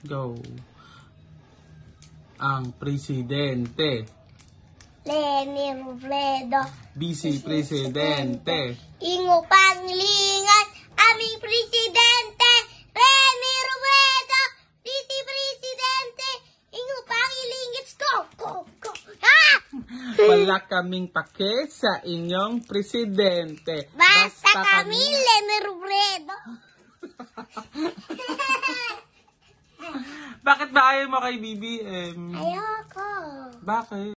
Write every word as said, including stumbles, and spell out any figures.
Go. Ang presidente. Leni, Robredo. Vice Presidente. Ingo Pangilinan, aming presidente. Leni, Robredo. Vice Presidente. Ingo Pangilinan. Go, go, go. Ah! Wala kaming pake sa inyong presidente. Basta, Basta kami, Leni, Robredo. Bakit ba ayaw mo kay B B M? Ayoko. Bakit?